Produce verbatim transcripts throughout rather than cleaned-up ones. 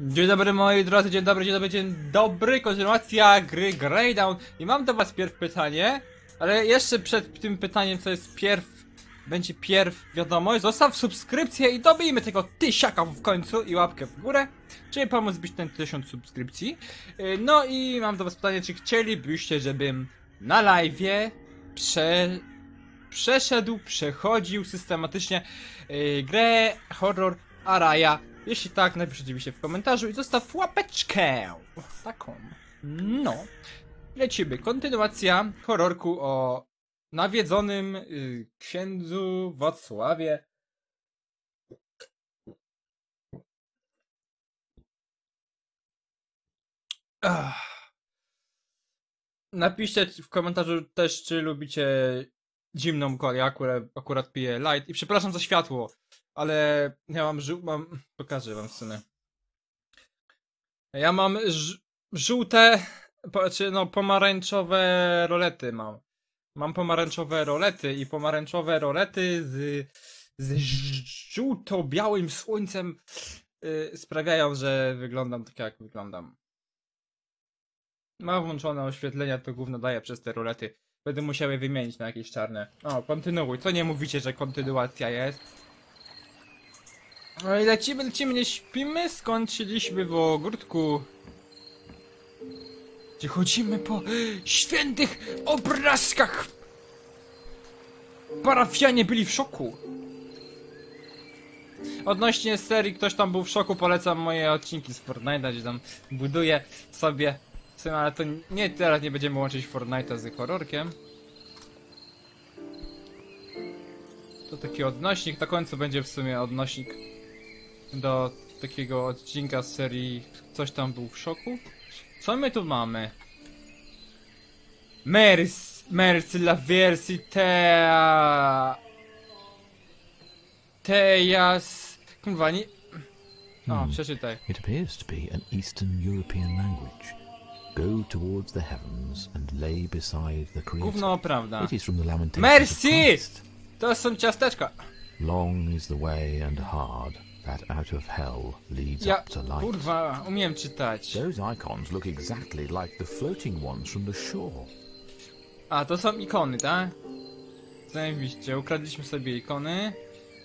Dzień dobry moi drodzy, dzień dobry, dzień dobry, dzień dobry, kontynuacja gry Greydown. I mam do was pierw pytanie, ale jeszcze przed tym pytaniem, co jest pierw, będzie pierw wiadomość, zostaw subskrypcję i dobijmy tego tysiaka w końcu i łapkę w górę, czyli pomóc zbić ten tysiąc subskrypcji. No i mam do was pytanie, czy chcielibyście, żebym na live'ie prze... przeszedł, przechodził systematycznie yy, grę horror Araya. Jeśli tak, napisz oczywiście w komentarzu i zostaw łapeczkę taką. No. Lecimy. Kontynuacja horrorku o nawiedzonym yy, księdzu Wacławie. Ach. Napiszcie w komentarzu też, czy lubicie zimną kolę. Ja akurat, akurat piję light. I przepraszam za światło, ale ja mam żół... mam... pokażę wam w sumie. Ja mam żółte, po, czy no pomarańczowe rolety mam. Mam pomarańczowe rolety i pomarańczowe rolety z, z żółto-białym słońcem yy, sprawiają, że wyglądam tak jak wyglądam. Mam włączone oświetlenia, to gówno daje przez te rolety. Będę musiał je wymienić na jakieś czarne. O, kontynuuj. Co nie mówicie, że kontynuacja jest? No i lecimy, lecimy, nie śpimy. Skończyliśmy w ogródku, gdzie chodzimy po świętych obrazkach. Parafianie byli w szoku. Odnośnie serii, ktoś tam był w szoku, polecam moje odcinki z Fortnite'a, gdzie tam buduję sobie. Ale to nie, teraz nie będziemy łączyć Fortnite'a z horrorkiem. To taki odnośnik, na końcu będzie w sumie odnośnik do takiego odcinka z serii Coś tam był w szoku. Co my tu mamy? Mers, Mers la versitea Tejas... Kurwa, nie... O, przeczytaj. It appears to be an Eastern European language. Go towards the heavens and lay beside the Creator. Gówno prawda. It is from the Lamentations Merci! of Christ. To są ciasteczka. Long is the way and hard that out of hell leads Ja, up to light. kurwa, umiem czytać. Those icons look exactly like the floating ones from the shore. A, to są ikony, tak? Zajebiście, ukradliśmy sobie ikony.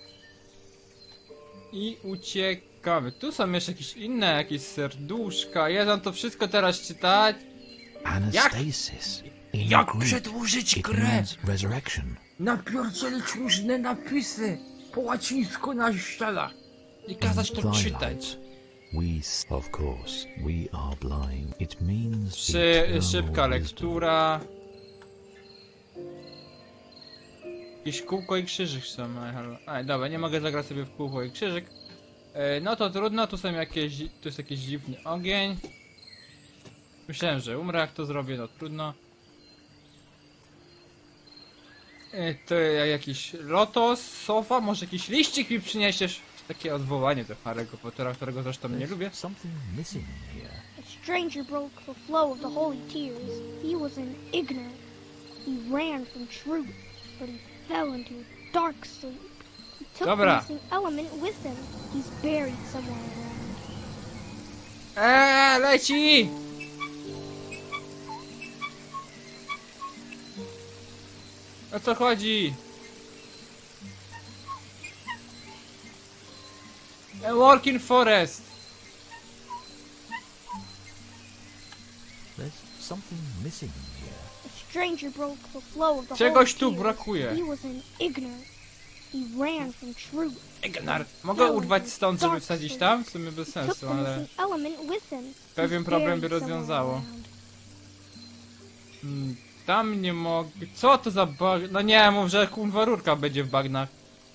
I uciekamy. Tu są jeszcze jakieś inne, jakieś serduszka. Ja mam to wszystko teraz czytać. Anastasis. In Jak Greek, przedłużyć it grę? means resurrection. Napierdzielić różne napisy po łacińsku na ścianach i kazać to czytać. We, of course, we are blind. It means Szy eternal szybka wisdom. lektura. Jakieś kółko i krzyżyk są. Aj, dobra, nie mogę zagrać sobie w kółko i krzyżyk. E, no to trudno, tu są jakieś, tu jest jakiś dziwny ogień. Myślałem, że umrę jak to zrobię, no trudno. E, to jakiś lotos, sofa, może jakiś liścik mi przyniesiesz? Takie odwołanie do Harry'ego Pottera, którego zresztą nie lubię. Something missing here. A stranger broke the flow of the holy tears. He was an ignorant. He ran from truth, but he fell into a dark sleep. He took Dobra. the missing element with him. He's buried somewhere around. Eee, leci! O co chodzi? A working forest! There's something missing here. A stranger broke the flow of the Czegoś holy tu tears. brakuje. He was an ignorant. He ran from truth. Egnar. Mogę urwać stąd, żeby wsadzić tam? W sumie bez He took sensu, the ale... missing element with him. Pewien He's problem by buried somewhere rozwiązało. around. Hmm, tam nie mogę... Co to za bag... No nie, mów, że kurwa rurka będzie w bagnach.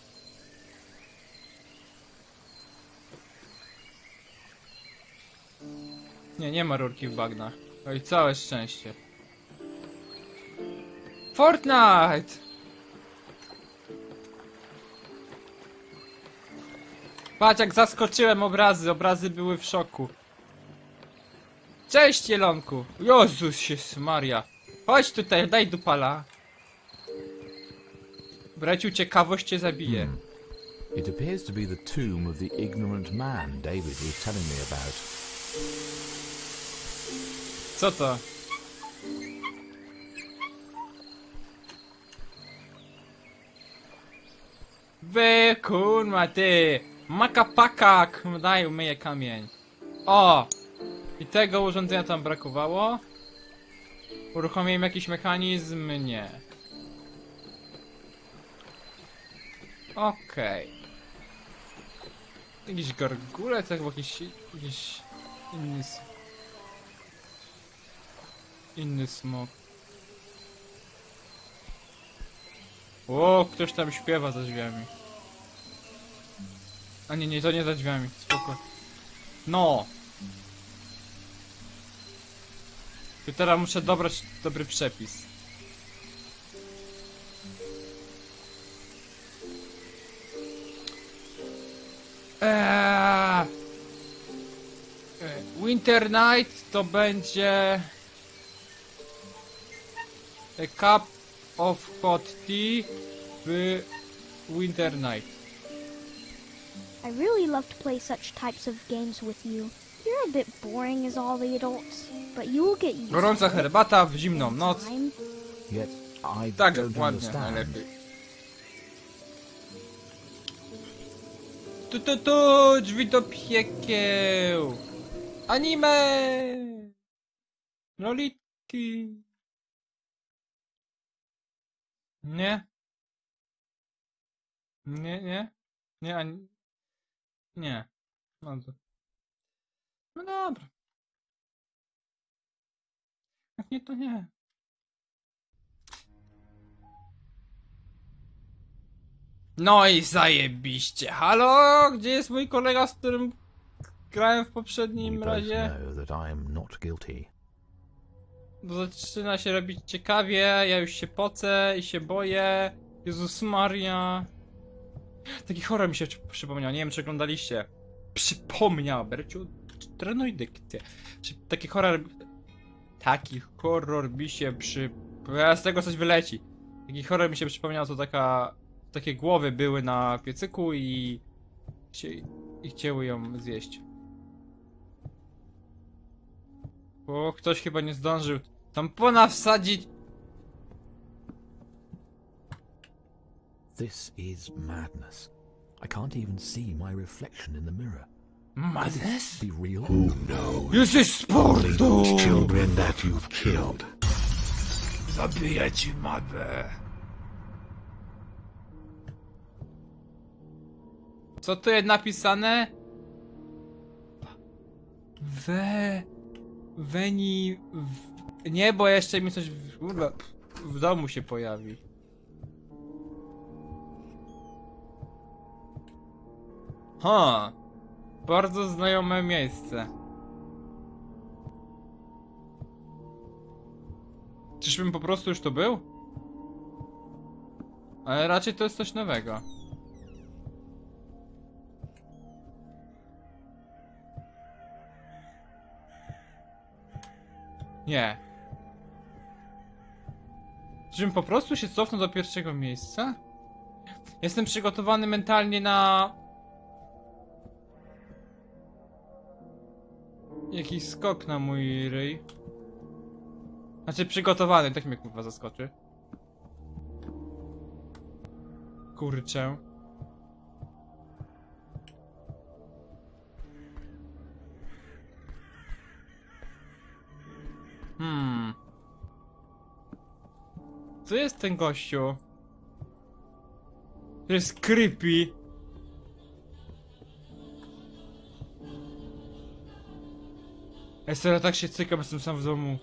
Nie, nie ma rurki w bagnach. Oj, całe szczęście. Fortnite! Patrz jak zaskoczyłem obrazy, obrazy były w szoku. Cześć Jelonku! Jezus Maria! Chodź tutaj, daj dupala. Braciu, ciekawość cię zabije. Hmm. It appears to be the tomb of the ignorant man David was telling me about. Co to? Wy kurwa ty! Makapaka! Daj umyję kamień. O! I tego urządzenia tam brakowało? Uruchomiłem jakiś mechanizm? Nie. Okej. Okay. Jakiś gargulec, albo jakiś... jakiś... inny... s- inny smok. O, ktoś tam śpiewa za drzwiami. A nie, nie, to nie za drzwiami, spoko. No! I teraz muszę dobrać dobry przepis. Eee, Winter Night to będzie... A cup of hot tea w Winter Night. I really love to play such types of games with you. You're a bit boring as all the adults, but you will get used to Gorąca it. herbata w zimną noc. Time. Yet I Tak, don't ładnie, understand. najlepiej. Tu tu tu, drzwi do piekieł. Anime! Lolitki. Nie? Nie, nie? Nie, ani... Nie. No, to... no dobra. Jak nie, to nie. No i zajebiście. Halo? Gdzie jest mój kolega, z którym grałem w You poprzednim both razie? know that I am not guilty. Bo zaczyna się robić ciekawie, ja już się pocę i się boję. Jezus Maria. Taki horror mi się przy- przypomniał, nie wiem czy oglądaliście. Przypomniał, Berciu, trenuj dykcję. Czy taki horror... Taki horror mi się przy... Ja z tego coś wyleci. Taki horror mi się przypomniał, to taka... Takie głowy były na piecyku i... chcie- i chciały ją zjeść. Bo ktoś chyba nie zdążył tampona wsadzić. This is madness. I can't even see my reflection in the mirror. Madness? Be real? Who knows? Jesteś Only those sportu! children that you've killed. Zabiję ci matę. Co tu jest napisane? We... Weni... W... Nie, bo jeszcze mi coś w... w domu się pojawi. Ha! Bardzo znajome miejsce. Czyżbym po prostu już tu był? Ale raczej to jest coś nowego. Nie. Czyżbym po prostu się cofnął do pierwszego miejsca? Jestem przygotowany mentalnie na... jakiś skok na mój ryj. Znaczy przygotowany, tak mnie kurwa zaskoczy. Kurczę. Hmm. Co jest ten gościu? To jest creepy. Ja serio tak się cykam, jestem sam w domu.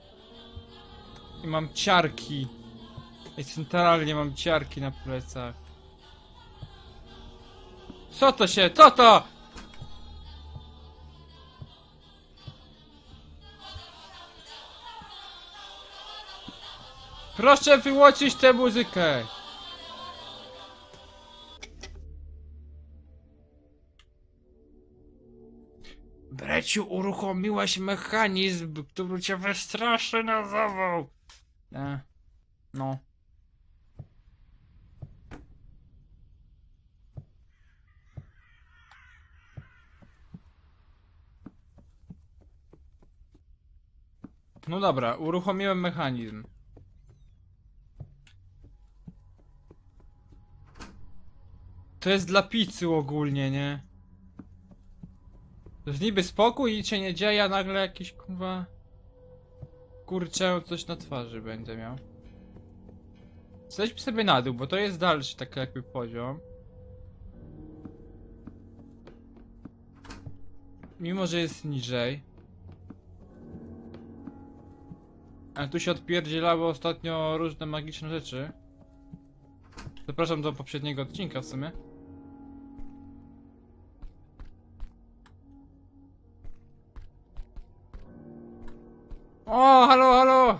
I mam ciarki. I centralnie mam ciarki na plecach. Co to się? Co to? Proszę wyłączyć tę muzykę. Breciu, uruchomiłaś mechanizm, który cię wystraszy na zawał. E, no. No dobra, uruchomiłem mechanizm. To jest dla pizzy ogólnie, nie? To jest niby spokój i nic się nie dzieje, a nagle jakiś kurwa... Kurczę, coś na twarzy będę miał. Zejdźmy sobie na dół, bo to jest dalszy taki jakby poziom. Mimo, że jest niżej. Ale tu się odpierdzielały ostatnio różne magiczne rzeczy. Zapraszam do poprzedniego odcinka w sumie. O, halo, halo!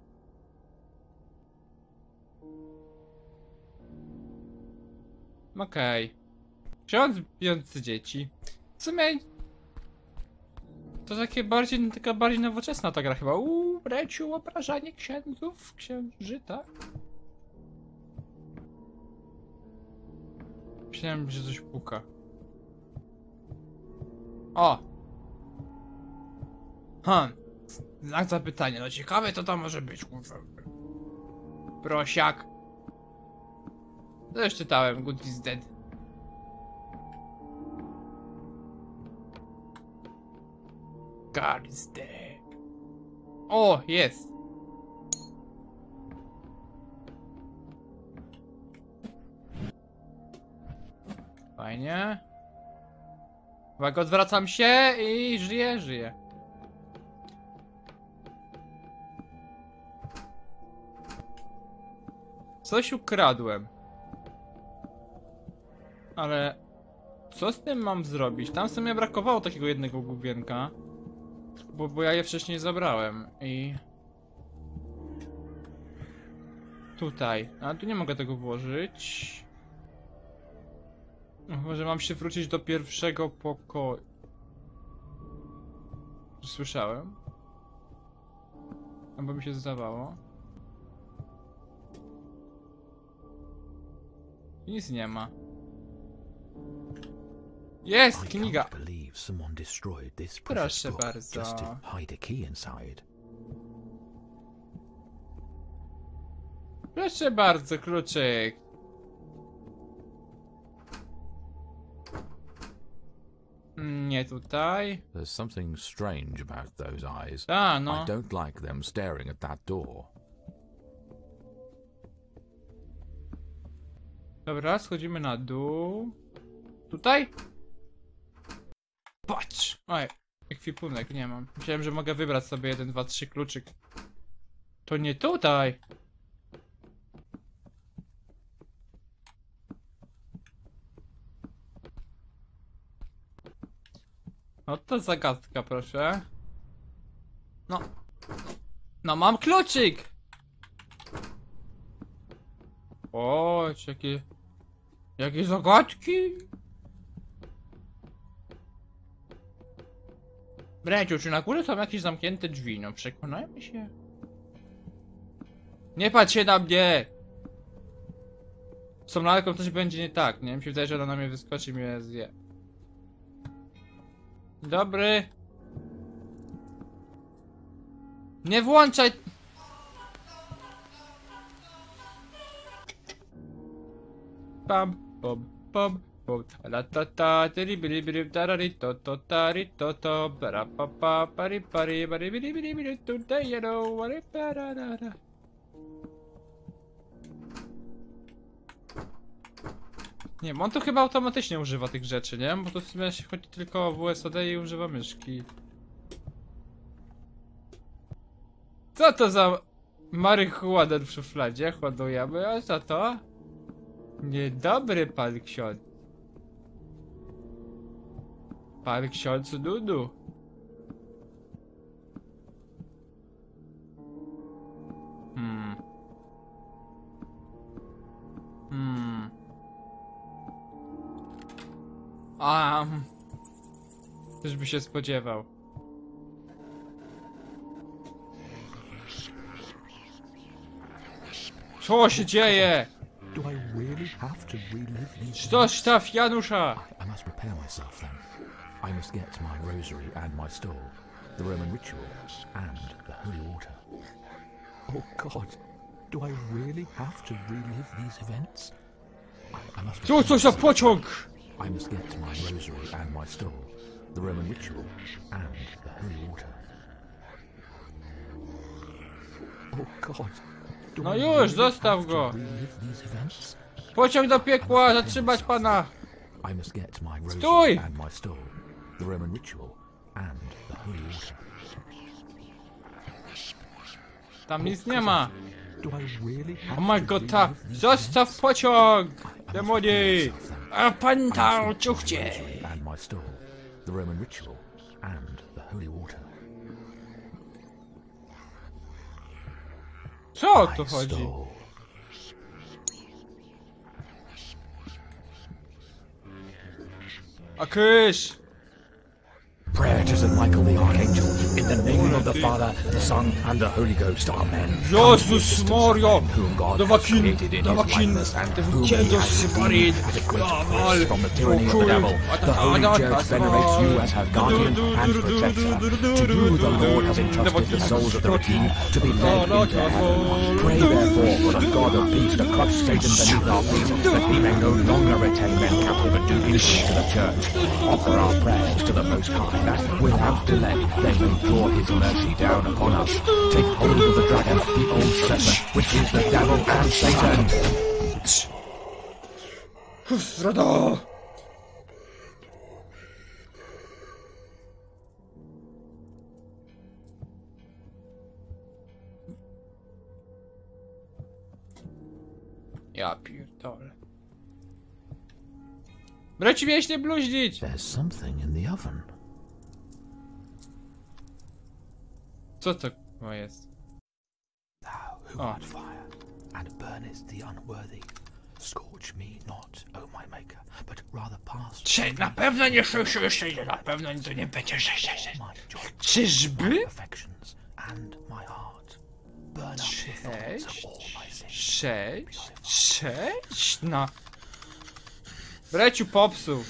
Okej. Okay. Ksiądz bijący dzieci. W sumie... To takie bardziej, taka bardziej nowoczesna ta gra chyba. Uuu, breciu, obrażanie księdzów, księży, tak? Myślałem, że coś puka. O! Ha! Znak zapytania, no ciekawe to tam może być, kurwa. Prosiak. To już czytałem, Good is Dead. God is dead. O, jest. Fajnie. Uwaga, odwracam się i żyję, żyję. Coś ukradłem. Ale... Co z tym mam zrobić? Tam w sumie brakowało takiego jednego główienka. Bo, bo ja je wcześniej zabrałem i... Tutaj. A tu nie mogę tego włożyć. Może mam się wrócić do pierwszego pokoju. Słyszałem. Albo mi się zdawało. Nic nie ma. Jest I kniga! can't believe someone destroyed this Proszę precious book bardzo. just to hide a key inside. Proszę bardzo, kluczyk. Nie tutaj. There's something strange about those eyes. A, no. I don't like them staring at that door. Dobra, schodzimy na dół. Tutaj? Patrz! Oj, ekwipunek nie mam. Myślałem, że mogę wybrać sobie jeden, dwa, trzy kluczyk. To nie tutaj! No to zagadka, proszę. No. No mam kluczyk! O, jakie... Jakie zagadki? Breciu, czy na górze są jakieś zamknięte drzwi? No przekonajmy się. Nie patrz się na mnie! Z tą lalką coś będzie nie tak, nie? Mi się wydaje, że ona na mnie wyskoczy i mnie zje. Dobry. Nie włączaj! Pam, pom, pom, pom. La ta ta, tiri biri biri, tarari to to tari to to, para pa pa, pari pari, pari biri biri biri, tutaj you know, pari para ra ra. Nie wiem, on to chyba automatycznie używa tych rzeczy, nie? Bo to w sumie się chodzi tylko o W S D i używa myszki. Co to za marihuana w szufladzie? Ładujemy, a co to? Niedobry pan ksiądz. Pan ksiądz Dudu. Hmm. Hmm. A. Też by się spodziewał. Co się dzieje? Do I really have to relive these Co sztaf Janusza? I, I must prepare myself then. I must get my rosary and my stole. the Roman ritual, and the holy water. Oh God, do I really have to relive these events? I, I must Co, co za pociąg? I must get my rosary and my stole, the Roman ritual, and the holy water. Oh God, do No I już, really zostaw have to go. relive these events? Pociąg do piekła, zatrzymać pana. I must get my rosary Stój! and my stole, the Roman ritual, and the holy water. Tam nic nie ma. Do I really have Oh my to god, ta. relive these Zostaw pociąg! I must Demoni! prepare myself then. A pan I must tam get my ciuchcie! rosary and my stole, the Roman ritual, and the holy water. Co o tu I chodzi? stole. A kysz! Prayer to Saint Michael the Archangel, in the name of the Father, the Son, and the Holy Ghost, Amen. Jezus Maria! Whom God has Davakin, created in His Davakin, likeness, and whom He Devokiendos has Separid, redeemed at a great Dawal, price from the tyranny of the Pokój, devil. The Holy Ada, Church venerates you as her guardian and protector. To you the Lord has entrusted the souls of the redeemed to be led into heaven. Pray therefore for the God of peace to crush Satan beneath our feet, that he may no longer retain men captive and do injury to the church. Offer our prayers to the Most High, that without delay they may draw his mercy down upon us. Take hold of the dragon, the old serpent, which is the devil and Satan. Zrada! Ja pierdolę. Braci, miałeś nie bluźnić! There's something in the oven. Co to kurwa jest? Thou who Oh. art fire, and burnest the unworthy, scorch me not, O my Maker, but rather pass Czy na pewno nie słyszysz, na pewno to nie będzie słyszeć. my joy, Czyżby? my affections, and my heart. Burn up the thoughts of all my sins. Sześć? Sześć? No. Breciu popsuł.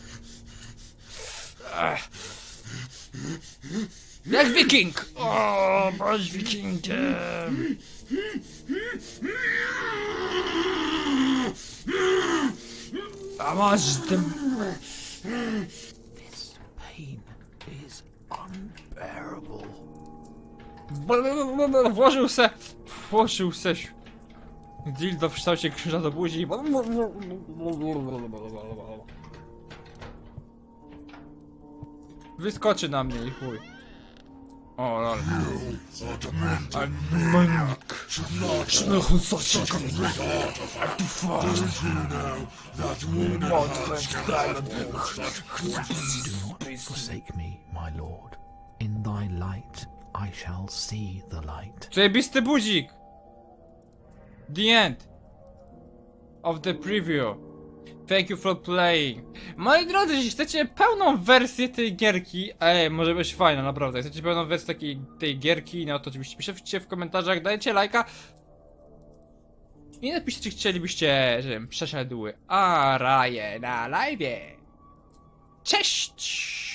Ech. Jak wiking! O, bądź wikingiem! A masz tym... This pain is unbearable. Włożył se... Włożył se... dildo w kształcie krzyża do buzi i... Wyskoczy na mnie i chuj. O lol. Forsake me, my Lord. In thy light I shall see the light. Zajebisty budzik! The end of the preview. Thank you for playing. Moi drodzy, jeśli chcecie pełną wersję tej gierki, ej, może być fajna, naprawdę. Chcecie pełną wersję takiej tej gierki, no to oczywiście piszcie w komentarzach, dajcie lajka. I napiszcie, czy chcielibyście, żebym przeszedł Araję na live. Cześć!